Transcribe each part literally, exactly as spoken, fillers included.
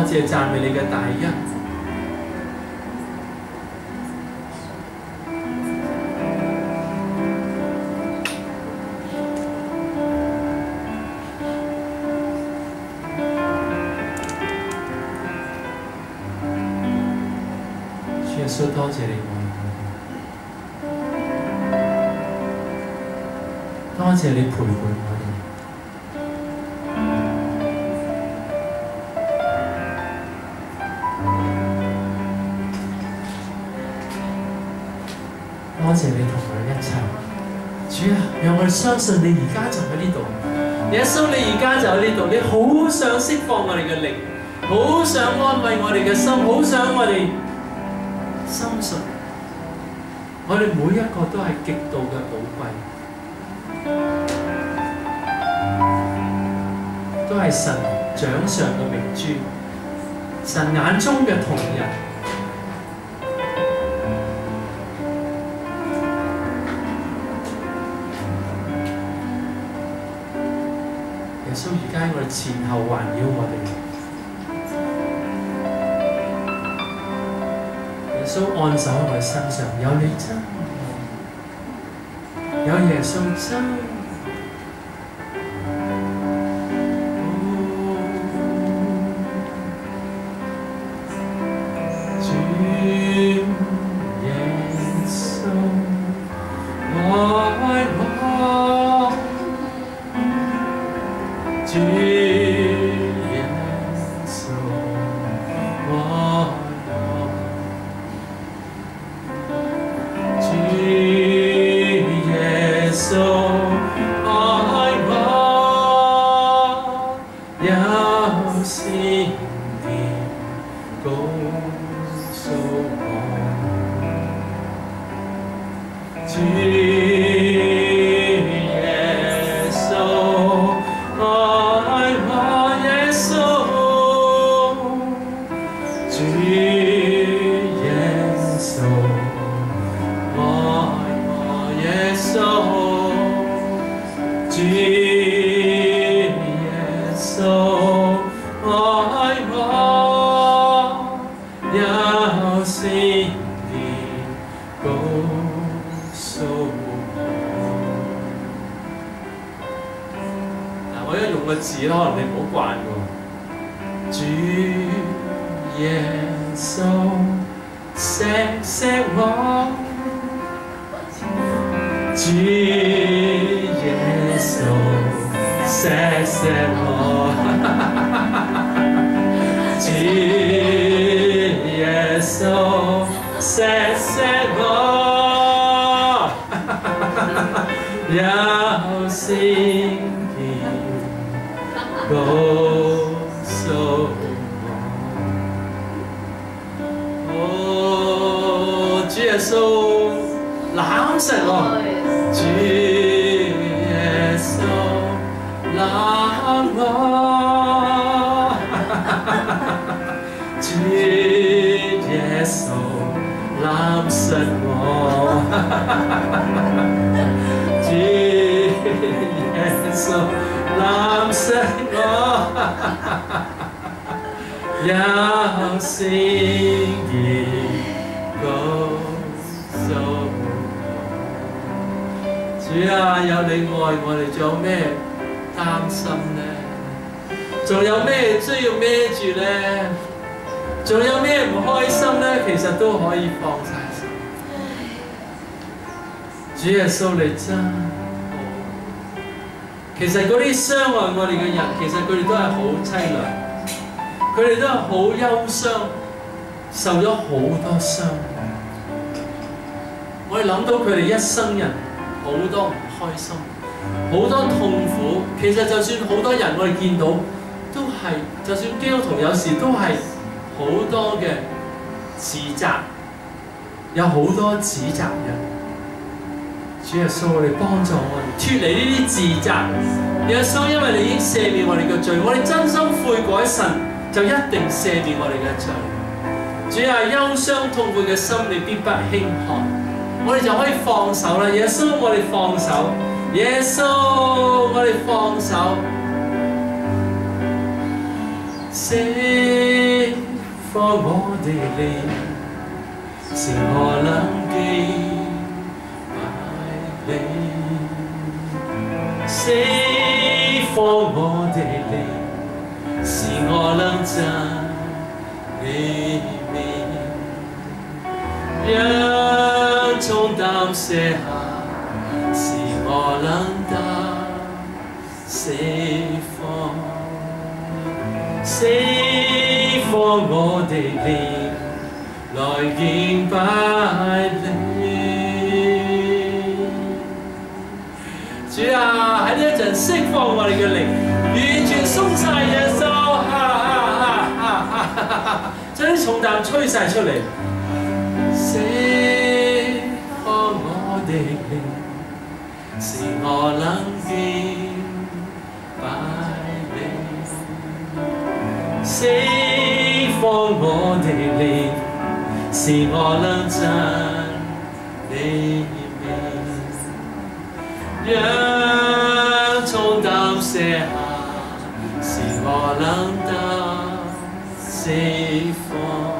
謝讚美你嘅大恩。主耶穌，多謝你愛我哋，多謝你陪伴我哋。多謝你同我哋一齊，主啊，讓我哋相信你而家就喺呢度。耶穌，你而家就喺呢度，你好想釋放我哋嘅靈，好想安慰我哋嘅心，好想我哋深信，我哋每一個都係極度嘅寶貴，都係神掌上嘅明珠，神眼中嘅瞳人。耶穌而家喺我哋前後環繞我哋，耶穌按手喺我哋身上，有你真，有耶穌真。主耶穌你真好，其實嗰啲傷害我哋嘅人，其實佢哋都係好凄涼，佢哋都係好憂傷，受咗好多傷。我哋諗到佢哋一生人好多唔開心，好多痛苦。其實就算好多人我哋見到，都係就算基督徒有時都係好多嘅自責，有好多指責人。主耶穌，我哋幫助我哋脫離呢啲自責。耶穌，因為你已經赦免我哋嘅罪，我哋真心悔改，神就一定赦免我哋嘅罪。主啊，憂傷痛悔嘅心，你必不輕看，我哋就可以放手啦。耶穌，我哋放手。耶穌，我哋放手。赦放我的靈，是我能敬拜你。釋放我的靈，是我能讚你名。讓重擔卸下，是我能得釋放。釋放我的靈，來敬拜你。主啊，喺呢一陣釋放我哋嘅靈，完全鬆晒隻手，哈哈哈哈哈！將啲重擔吹晒出嚟。釋放我的靈，是我能敬拜你。釋放我的靈，是我能讚你名。讓重擔卸下，是我能得釋放。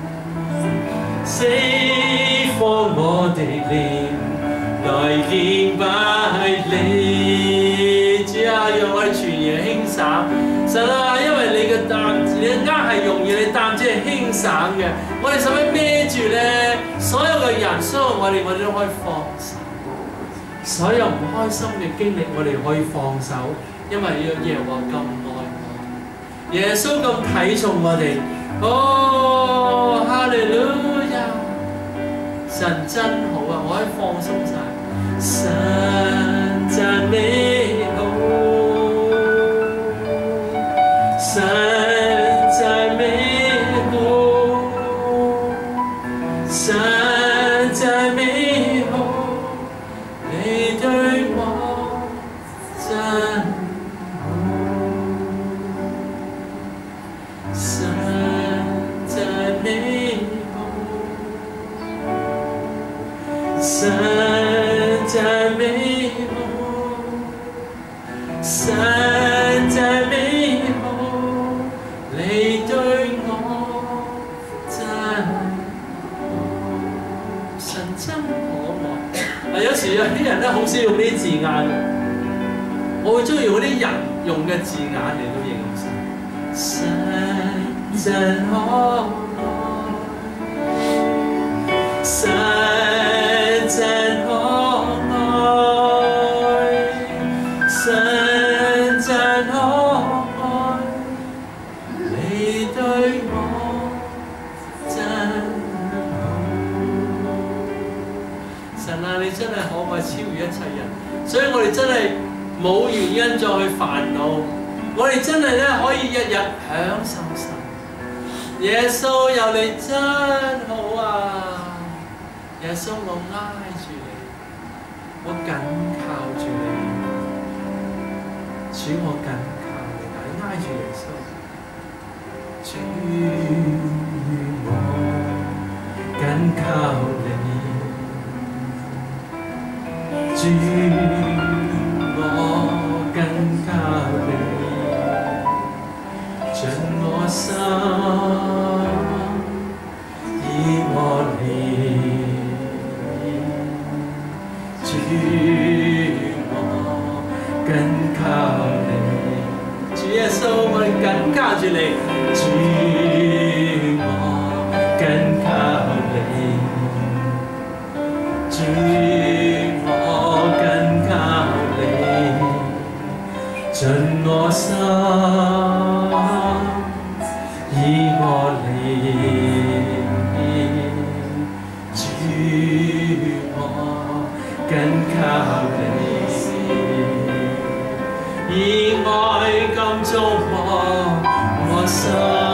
釋放我的靈，來敬拜你。主啊，讓我哋全然輕省。神啊，因為你嘅擔，你嘅軛係容易，你擔子係輕省嘅。我哋使乜孭住咧？所有嘅人，所有我哋，我哋都可以放手。所有唔開心嘅經歷，我哋可以放手，因為耶和華咁愛我，耶穌咁睇重我哋。哦，哈利路亞！神真好啊，我可以放鬆晒。神讚美好，神讚美好，神讚美好，你對我真好。神讚美好，神讚美好，神讚美好，你對我真好。神真可愛。有時有啲人咧好少用呢啲字眼，我會中意用啲人用嘅字眼嚟到形容神。神真可愛，神真可愛，神真可愛，你對我真好。神啊，你真係可愛超越一切人，所以我哋真係冇原因再去煩惱，我哋真係咧可以日日享受神。耶穌有你真好啊！耶穌，我挨住你，我緊靠住你，主我緊靠你，你挨住耶穌，主我緊靠你，主我緊靠你，盡我心。以我憐，主我緊靠你，主耶穌我緊靠住你，主我緊靠你，主我緊靠你，盡我心以我憐。緊靠你，以愛感觸我我心，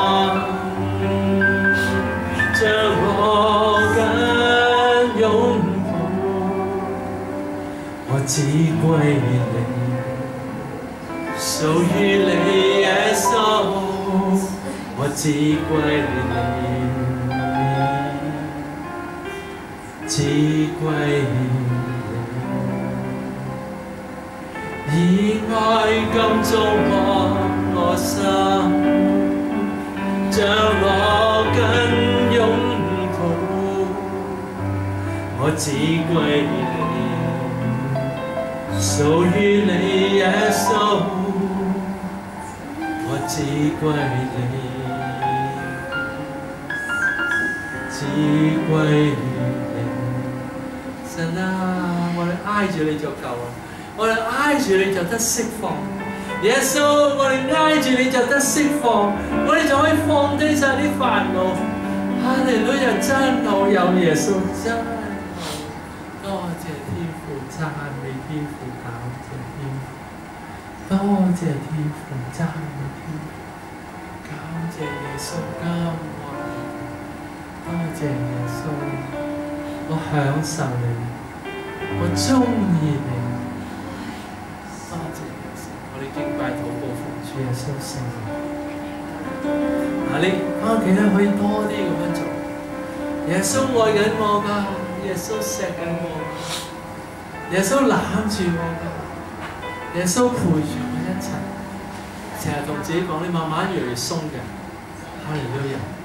將我緊擁抱，我只歸你，屬於你耶穌，我只歸你，只歸你。以愛感觸我我心，將我只歸你，屬於你耶穌，我只歸你，只歸你。神啊，我哋挨住你就夠啦，我哋挨住你就得釋放。耶穌，我哋挨住你就得釋放，我哋就可以放低晒啲煩惱。哈利路亞，真好有耶穌，真好。多謝天父，讚美天父，感謝天父。多謝天父，讚美天父，感謝耶穌今日。多謝耶穌，我享受你，我中意你。多謝耶穌，我哋敬拜禱告奉主耶穌聖名。嗱，你翻屋企咧可以多啲咁樣做。耶穌愛緊我㗎，耶穌錫緊我㗎，耶穌攬住我㗎，耶穌陪住我一齊。成日同自己講，你慢慢越嚟越鬆嘅。哈利路亞。